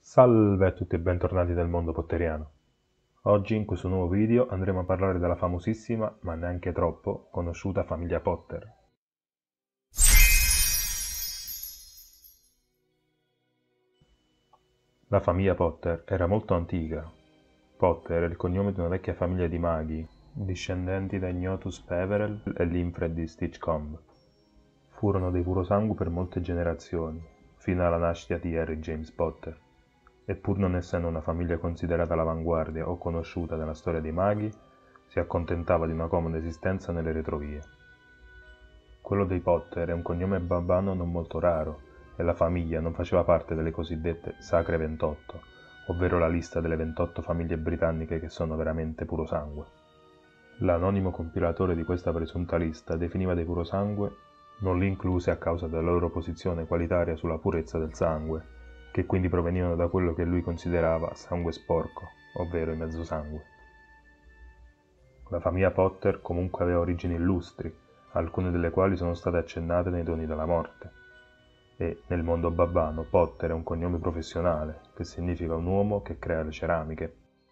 Salve a tutti e bentornati nel mondo potteriano. Oggi in questo nuovo video andremo a parlare della famosissima, ma neanche troppo, conosciuta famiglia Potter. La famiglia Potter era molto antica. Potter è il cognome di una vecchia famiglia di maghi, discendenti da Ignotus Peverell e Linfred di Stinchcombe. Furono dei purosangue per molte generazioni, fino alla nascita di Harry James Potter. E pur non essendo una famiglia considerata all'avanguardia o conosciuta nella storia dei maghi, si accontentava di una comoda esistenza nelle retrovie. Quello dei Potter è un cognome babbano non molto raro, e la famiglia non faceva parte delle cosiddette Sacre 28, ovvero la lista delle 28 famiglie britanniche che sono veramente purosangue. L'anonimo compilatore di questa presunta lista definiva dei purosangue non li incluse a causa della loro posizione qualitaria sulla purezza del sangue, che quindi provenivano da quello che lui considerava sangue sporco, ovvero il mezzosangue. La famiglia Potter comunque aveva origini illustri, alcune delle quali sono state accennate nei Doni della Morte. E nel mondo babbano Potter è un cognome professionale, che significa un uomo che crea le ceramiche.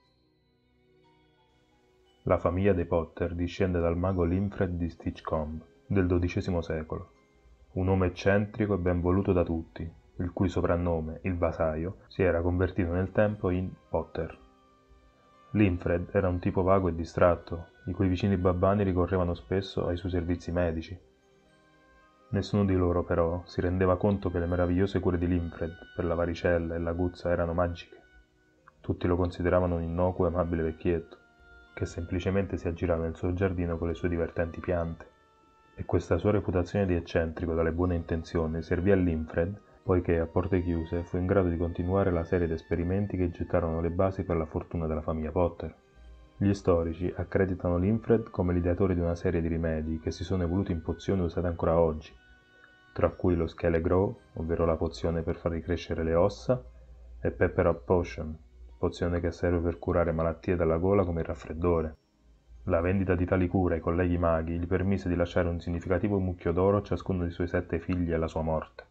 La famiglia dei Potter discende dal mago Linfred di Stinchcombe del XII secolo, un uomo eccentrico e ben voluto da tutti, il cui soprannome, il Vasaio, si era convertito nel tempo in Potter. Linfred era un tipo vago e distratto, i cui vicini babbani ricorrevano spesso ai suoi servizi medici. Nessuno di loro, però, si rendeva conto che le meravigliose cure di Linfred per la varicella e la guzza erano magiche. Tutti lo consideravano un innocuo e amabile vecchietto, che semplicemente si aggirava nel suo giardino con le sue divertenti piante. E questa sua reputazione di eccentrico dalle buone intenzioni servì a Linfred, poiché a porte chiuse fu in grado di continuare la serie di esperimenti che gettarono le basi per la fortuna della famiglia Potter. Gli storici accreditano Linfred come l'ideatore di una serie di rimedi che si sono evoluti in pozioni usate ancora oggi, tra cui lo Scale Grow, ovvero la pozione per far ricrescere le ossa, e Pepper Up Potion, pozione che serve per curare malattie della gola come il raffreddore. La vendita di tali cure ai colleghi maghi gli permise di lasciare un significativo mucchio d'oro a ciascuno dei suoi 7 figli alla sua morte.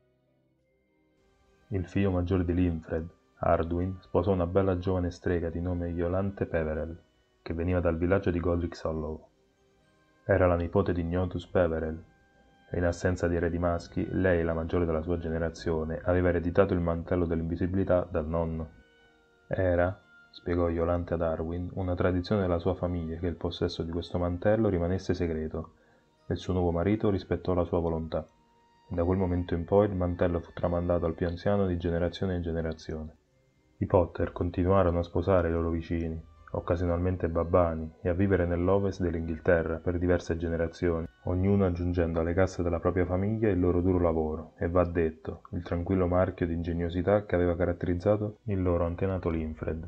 Il figlio maggiore di Linfred, Arduin, sposò una bella giovane strega di nome Iolanthe Peverell, che veniva dal villaggio di Godric's Hollow. Era la nipote di Ignotus Peverell, e in assenza di eredi maschi, lei, la maggiore della sua generazione, aveva ereditato il mantello dell'invisibilità dal nonno. Era, spiegò Iolanthe ad Arwen, una tradizione della sua famiglia che il possesso di questo mantello rimanesse segreto, e il suo nuovo marito rispettò la sua volontà. Da quel momento in poi il mantello fu tramandato al più anziano di generazione in generazione. I Potter continuarono a sposare i loro vicini, occasionalmente babbani, e a vivere nell'ovest dell'Inghilterra per diverse generazioni, ognuno aggiungendo alle casse della propria famiglia il loro duro lavoro e, va detto, il tranquillo marchio di ingegnosità che aveva caratterizzato il loro antenato Linfred.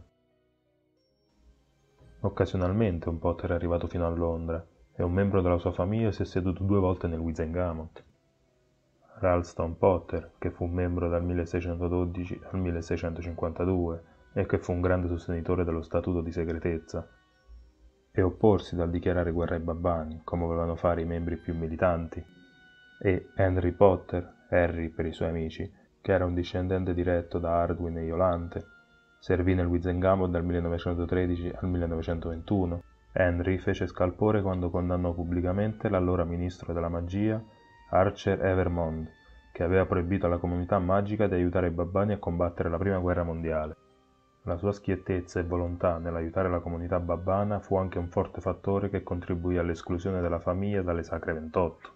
Occasionalmente un Potter è arrivato fino a Londra, e un membro della sua famiglia si è seduto 2 volte nel Wizengamot. Ralston Potter, che fu membro dal 1612 al 1652 e che fu un grande sostenitore dello statuto di segretezza, e opporsi dal dichiarare guerra ai babbani, come volevano fare i membri più militanti, e Henry Potter, Harry per i suoi amici, che era un discendente diretto da Arduin e Iolanthe, servì nel Wizengamot dal 1913 al 1921. Henry fece scalpore quando condannò pubblicamente l'allora ministro della magia Archer Evermond, che aveva proibito alla comunità magica di aiutare i babbani a combattere la prima guerra mondiale. La sua schiettezza e volontà nell'aiutare la comunità babbana fu anche un forte fattore che contribuì all'esclusione della famiglia dalle Sacre 28.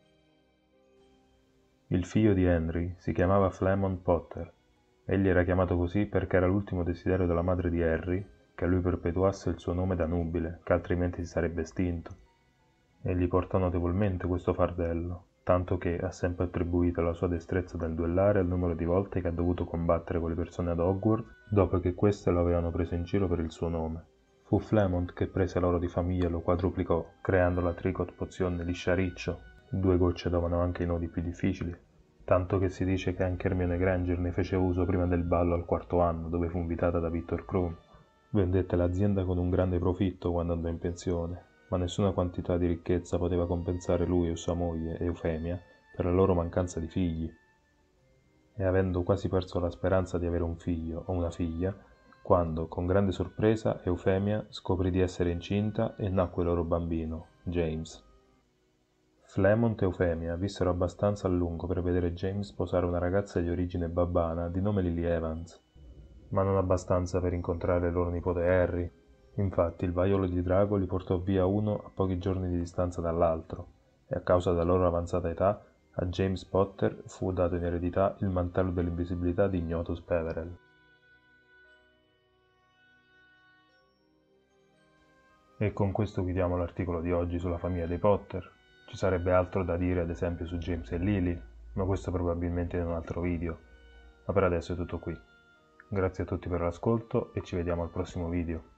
Il figlio di Henry si chiamava Flemond Potter. Egli era chiamato così perché era l'ultimo desiderio della madre di Harry che lui perpetuasse il suo nome da nubile, che altrimenti si sarebbe estinto. Egli portò notevolmente questo fardello, tanto che ha sempre attribuito la sua destrezza nel duellare al numero di volte che ha dovuto combattere con le persone ad Hogwarts dopo che queste lo avevano preso in giro per il suo nome. Fu Flemont che prese l'oro di famiglia e lo quadruplicò, creando la Tricot Pozione liscia riccio. 2 gocce davano anche i nodi più difficili, tanto che si dice che anche Hermione Granger ne fece uso prima del ballo al 4º anno, dove fu invitata da Victor Krum. Vendette l'azienda con un grande profitto quando andò in pensione, ma nessuna quantità di ricchezza poteva compensare lui e sua moglie, Eufemia, per la loro mancanza di figli. e avendo quasi perso la speranza di avere un figlio o una figlia, quando, con grande sorpresa, Eufemia scoprì di essere incinta e nacque il loro bambino, James. Flemont e Eufemia vissero abbastanza a lungo per vedere James sposare una ragazza di origine babbana di nome Lily Evans, ma non abbastanza per incontrare il loro nipote Harry. Infatti il vaiolo di drago li portò via uno a pochi giorni di distanza dall'altro, e a causa della loro avanzata età, a James Potter fu dato in eredità il mantello dell'invisibilità di Ignotus Peverell. E con questo chiudiamo l'articolo di oggi sulla famiglia dei Potter. Ci sarebbe altro da dire ad esempio su James e Lily, ma questo probabilmente in un altro video. Ma per adesso è tutto qui. Grazie a tutti per l'ascolto e ci vediamo al prossimo video.